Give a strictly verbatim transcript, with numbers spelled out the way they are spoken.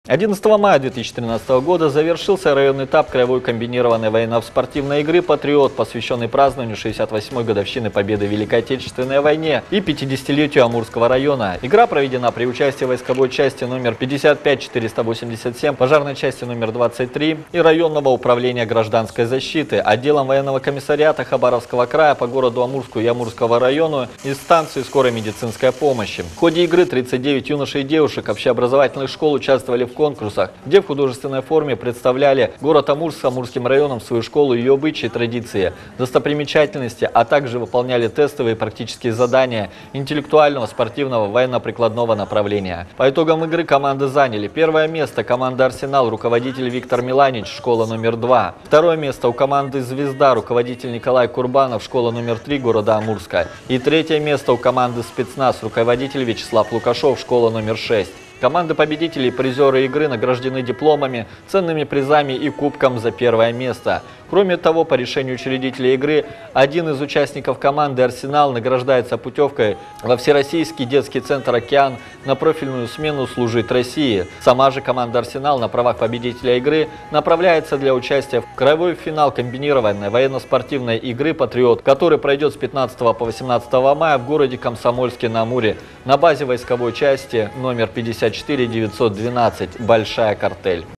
одиннадцатого мая две тысячи тринадцатого года завершился районный этап краевой комбинированной военно-спортивной игры «Патриот», посвященный празднованию шестьдесят восьмой годовщины победы в Великой Отечественной войне и пятидесятилетию Амурского района. Игра проведена при участии войсковой части номер пятьдесят пять четыреста восемьдесят семь, пожарной части номер двадцать три и районного управления гражданской защиты, отделом военного комиссариата Хабаровского края по городу Амурску и Амурскому району и станции скорой медицинской помощи. В ходе игры тридцать девять юношей и девушек общеобразовательных школ участвовали в конкурсах, где в художественной форме представляли город Амурск с Амурским районом, свою школу, ее обычаи, традиции, достопримечательности, а также выполняли тестовые и практические задания интеллектуального, спортивного, военно-прикладного направления. По итогам игры команды заняли первое место команда «Арсенал», руководитель Виктор Миланич, школа номер два. Второе место у команды «Звезда», руководитель Николай Курбанов, школа номер три города Амурска. И третье место у команды «Спецназ», руководитель Вячеслав Лукашов, школа номер шесть. Команды победителей и призеры игры награждены дипломами, ценными призами и кубком за первое место. Кроме того, по решению учредителей игры, один из участников команды «Арсенал» награждается путевкой во Всероссийский детский центр «Океан» на профильную смену «Служить России». Сама же команда «Арсенал» на правах победителя игры направляется для участия в краевой финал комбинированной военно-спортивной игры «Патриот», который пройдет с пятнадцатого по восемнадцатое мая в городе Комсомольске-на-Амуре на базе войсковой части номер пятьдесят четыре девятьсот двенадцать «Большая Картель».